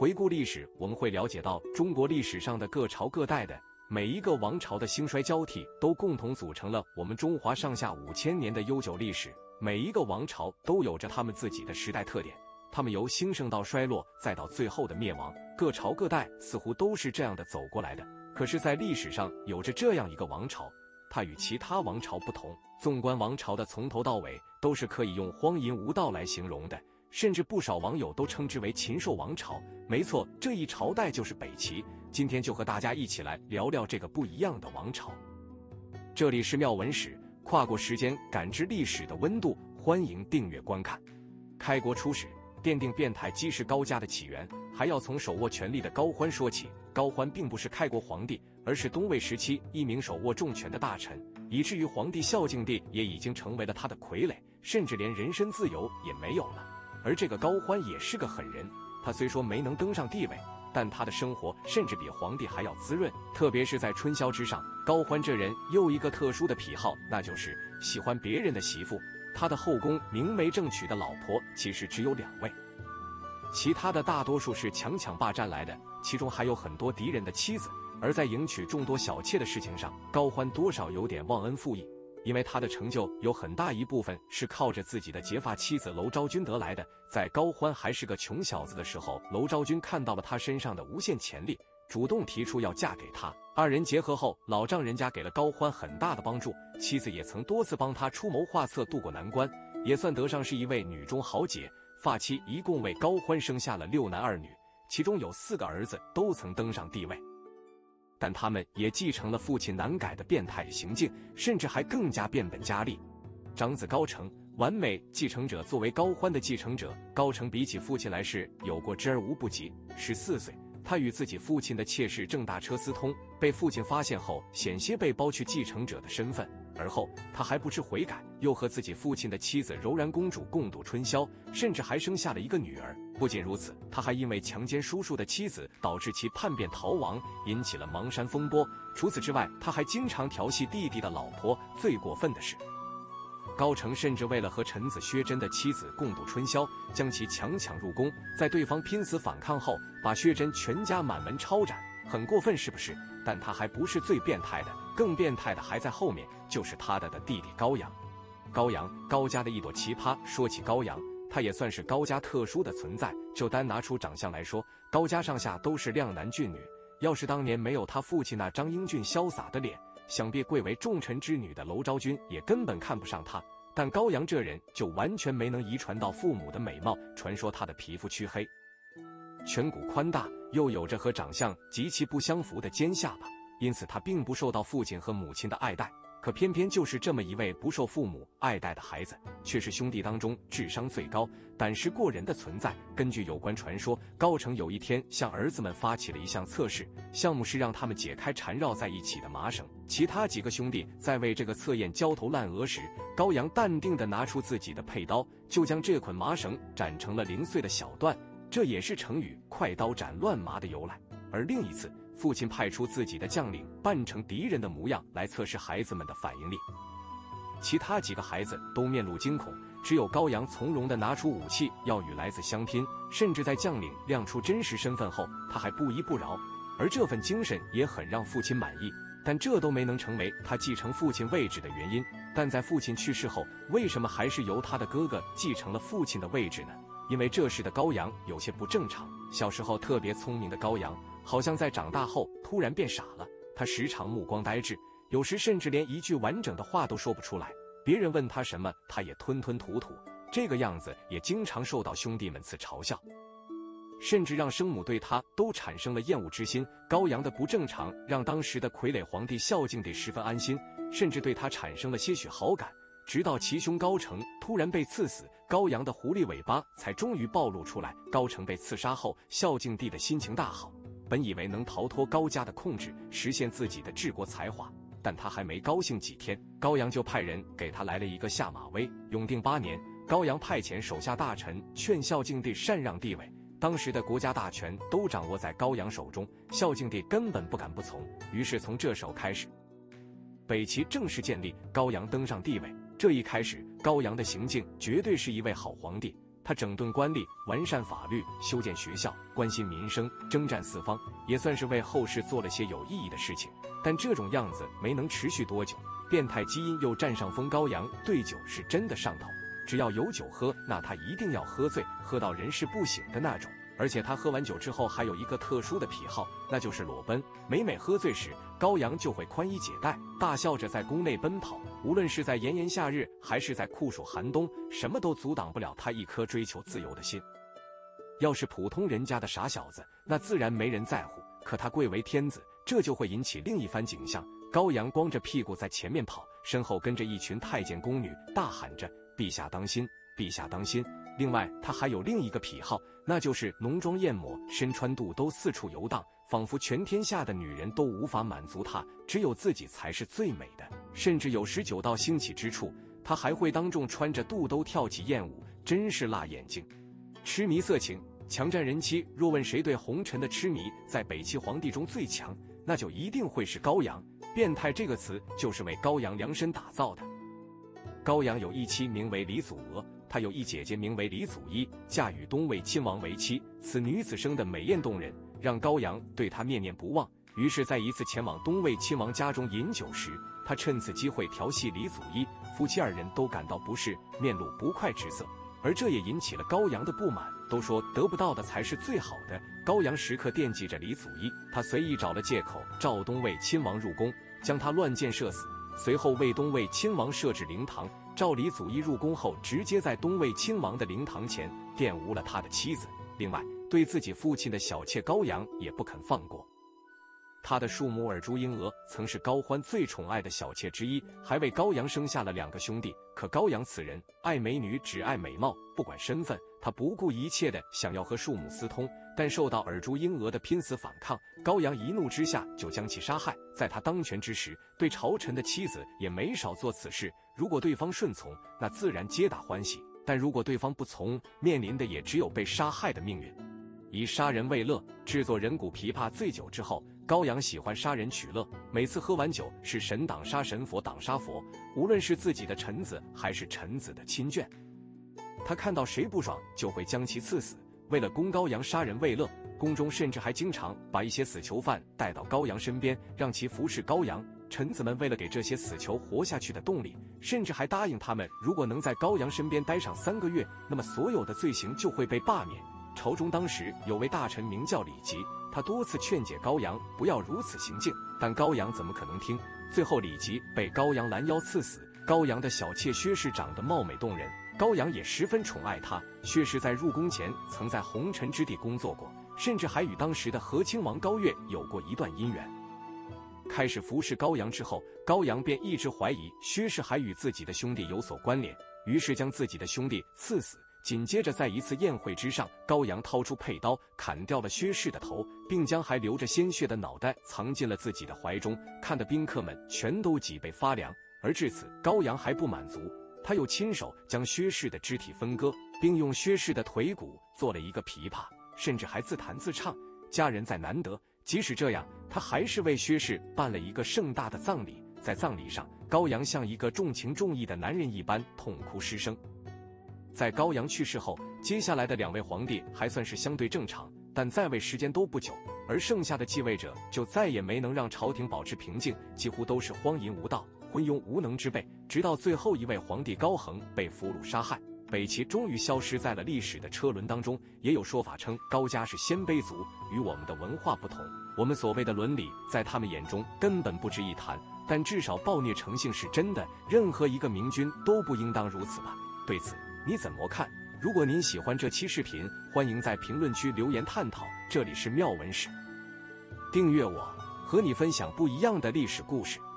回顾历史，我们会了解到，中国历史上的各朝各代的每一个王朝的兴衰交替，都共同组成了我们中华上下5000年的悠久历史。每一个王朝都有着他们自己的时代特点，他们由兴盛到衰落，再到最后的灭亡，各朝各代似乎都是这样的走过来的。可是，在历史上有着这样一个王朝，它与其他王朝不同。纵观王朝的从头到尾，都是可以用荒淫无道来形容的。甚至不少网友都称之为禽兽王朝。没错，这一朝代就是北齐。今天就和大家一起来聊聊这个不一样的王朝。这里是妙文史，跨过时间感知历史的温度，欢迎订阅观看。开国初始，奠定变态姬氏高家的起源，还要从手握权力的高欢说起。高欢并不是开国皇帝，而是东魏时期一名手握重权的大臣，以至于皇帝孝敬帝也已经成为了他的傀儡，甚至连人身自由也没有了。而这个高欢也是个狠人，他虽说没能登上帝位，但他的生活甚至比皇帝还要滋润。特别是在春宵之上，高欢这人又一个特殊的癖好，那就是喜欢别人的媳妇。他的后宫明媒正娶的老婆其实只有2位，其他的大多数是强霸占来的，其中还有很多敌人的妻子。而在迎娶众多小妾的事情上，高欢多少有点忘恩负义，因为他的成就有很大一部分是靠着自己的结发妻子娄昭君得来的。在高欢还是个穷小子的时候，娄昭君看到了他身上的无限潜力，主动提出要嫁给他。二人结合后，老丈人家给了高欢很大的帮助，妻子也曾多次帮他出谋划策，渡过难关，也算得上是一位女中豪杰。发妻一共为高欢生下了6男2女，其中有4个儿子都曾登上帝位，但他们也继承了父亲难改的变态行径，甚至还更加变本加厉。长子高澄，完美继承者，作为高欢的继承者，高澄比起父亲来是有过之而无不及。14岁，他与自己父亲的妾室郑大车私通，被父亲发现后，险些被剥去继承者的身份。而后他还不知悔改，又和自己父亲的妻子柔然公主共度春宵，甚至还生下了一个女儿。不仅如此，他还因为强奸叔叔的妻子，导致其叛变逃亡，引起了邙山风波。除此之外，他还经常调戏弟弟的老婆。最过分的是，高澄甚至为了和臣子薛真的妻子共度春宵，将其强抢入宫，在对方拼死反抗后，把薛真全家满门抄斩。很过分是不是？但他还不是最变态的，更变态的还在后面，就是他的弟弟高阳。高阳，高家的一朵奇葩。说起高阳，他也算是高家特殊的存在。就单拿出长相来说，高家上下都是靓男俊女，要是当年没有他父亲那张英俊潇洒的脸，想必贵为重臣之女的娄昭君也根本看不上他。但高阳这人就完全没能遗传到父母的美貌，传说他的皮肤黢黑，颧骨宽大，又有着和长相极其不相符的尖下巴，因此他并不受到父亲和母亲的爱戴。可偏偏就是这么一位不受父母爱戴的孩子，却是兄弟当中智商最高、胆识过人的存在。根据有关传说，高澄有一天向儿子们发起了一项测试，项目是让他们解开缠绕在一起的麻绳。其他几个兄弟在为这个测验焦头烂额时，高阳淡定地拿出自己的佩刀，就将这捆麻绳斩成了零碎的小段，这也是成语快刀斩乱麻的由来。而另一次，父亲派出自己的将领扮成敌人的模样来测试孩子们的反应力，其他几个孩子都面露惊恐，只有高阳从容地拿出武器要与来子相拼，甚至在将领亮出真实身份后，他还不依不饶，而这份精神也很让父亲满意。但这都没能成为他继承父亲位置的原因。但在父亲去世后，为什么还是由他的哥哥继承了父亲的位置呢？因为这时的高阳有些不正常。小时候特别聪明的高阳，好像在长大后突然变傻了。他时常目光呆滞，有时甚至连一句完整的话都说不出来，别人问他什么，他也吞吞吐吐。这个样子也经常受到兄弟们嘲笑，甚至让生母对他都产生了厌恶之心。高阳的不正常让当时的傀儡皇帝孝敬帝十分安心，甚至对他产生了些许好感。直到其兄高澄突然被刺死，高阳的狐狸尾巴才终于暴露出来。高澄被刺杀后，孝敬帝的心情大好，本以为能逃脱高家的控制，实现自己的治国才华。但他还没高兴几天，高阳就派人给他来了一个下马威。永定8年，高阳派遣手下大臣劝孝敬帝禅让帝位，当时的国家大权都掌握在高阳手中，孝敬帝根本不敢不从。于是从这时候开始，北齐正式建立，高阳登上帝位。这一开始，高阳的行径绝对是一位好皇帝。 他整顿官吏，完善法律，修建学校，关心民生，征战四方，也算是为后世做了些有意义的事情。但这种样子没能持续多久，变态基因又占上风。高阳对酒是真的上头，只要有酒喝，那他一定要喝醉，喝到人事不省的那种。而且他喝完酒之后还有一个特殊的癖好，那就是裸奔。每喝醉时，高阳就会宽衣解带，大笑着在宫内奔跑。无论是在炎炎夏日，还是在酷暑寒冬，什么都阻挡不了他一颗追求自由的心。要是普通人家的傻小子，那自然没人在乎。可他贵为天子，这就会引起另一番景象。高阳光着屁股在前面跑，身后跟着一群太监宫女，大喊着“陛下当心，陛下当心”。另外，他还有另一个癖好，那就是浓妆艳抹，身穿肚兜四处游荡，仿佛全天下的女人都无法满足他，只有自己才是最美的。甚至有时酒到兴起之处，他还会当众穿着肚兜跳起艳舞，真是辣眼睛。痴迷色情，强占人妻。若问谁对红尘的痴迷在北齐皇帝中最强，那就一定会是高阳。变态这个词就是为高阳量身打造的。高阳有一妻名为李祖娥，他有一姐姐名为李祖衣，嫁与东魏亲王为妻。此女子生得美艳动人，让高阳对她念念不忘。于是在一次前往东魏亲王家中饮酒时，他趁此机会调戏李祖衣，夫妻二人都感到不适，面露不快之色。而这也引起了高阳的不满，都说得不到的才是最好的。高阳时刻惦记着李祖衣，他随意找了借口召东魏亲王入宫，将他乱箭射死。随后为东魏亲王设置灵堂，召李祖衣入宫后，直接在东魏亲王的灵堂前玷污了他的妻子。另外，对自己父亲的小妾高阳也不肯放过。他的庶母尔朱英娥曾是高欢最宠爱的小妾之一，还为高阳生下了2个兄弟。可高阳此人爱美女，只爱美貌，不管身份，他不顾一切的想要和庶母私通。但受到尔朱英娥的拼死反抗，高阳一怒之下就将其杀害。在他当权之时，对朝臣的妻子也没少做此事。如果对方顺从，那自然皆大欢喜；但如果对方不从，面临的也只有被杀害的命运。以杀人为乐，制作人骨琵琶。醉酒之后，高阳喜欢杀人取乐，每次喝完酒是神挡杀神，佛挡杀佛，无论是自己的臣子还是臣子的亲眷，他看到谁不爽就会将其刺死。为了供高阳杀人为乐，宫中甚至还经常把一些死囚犯带到高阳身边，让其服侍高阳。臣子们为了给这些死囚活下去的动力，甚至还答应他们，如果能在高阳身边待上3个月，那么所有的罪行就会被罢免。朝中当时有位大臣名叫李吉，他多次劝解高阳不要如此行径，但高阳怎么可能听？最后李吉被高阳拦腰刺死。高阳的小妾薛氏长得貌美动人，高阳也十分宠爱她。薛氏在入宫前曾在红尘之地工作过，甚至还与当时的和亲王高岳有过一段姻缘。开始服侍高阳之后，高阳便一直怀疑薛氏还与自己的兄弟有所关联，于是将自己的兄弟刺死。紧接着在一次宴会之上，高阳掏出佩刀砍掉了薛氏的头，并将还流着鲜血的脑袋藏进了自己的怀中，看得宾客们全都脊背发凉。而至此，高阳还不满足，他又亲手将薛氏的肢体分割，并用薛氏的腿骨做了一个琵琶，甚至还自弹自唱，家人在难得。即使这样，他还是为薛氏办了一个盛大的葬礼。在葬礼上，高阳像一个重情重义的男人一般痛哭失声。在高阳去世后，接下来的2位皇帝还算是相对正常，但在位时间都不久，而剩下的继位者就再也没能让朝廷保持平静，几乎都是荒淫无道、昏庸无能之辈。直到最后一位皇帝高恒被俘虏杀害，北齐终于消失在了历史的车轮当中。也有说法称高家是鲜卑族，与我们的文化不同，我们所谓的伦理在他们眼中根本不值一谈，但至少暴虐成性是真的，任何一个明君都不应当如此吧。对此你怎么看？如果您喜欢这期视频，欢迎在评论区留言探讨。这里是妙文史，订阅我，和你分享不一样的历史故事。